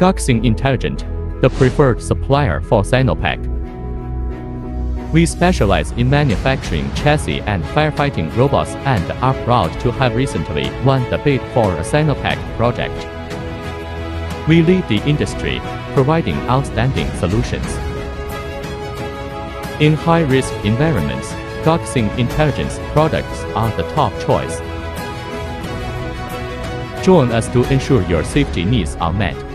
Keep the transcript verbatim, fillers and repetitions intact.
Guoxing Intelligent, the preferred supplier for Sinopec. We specialize in manufacturing chassis and firefighting robots and are proud to have recently won the bid for a Sinopec project. We lead the industry, providing outstanding solutions. In high-risk environments, Guoxing Intelligence products are the top choice. Join us to ensure your safety needs are met.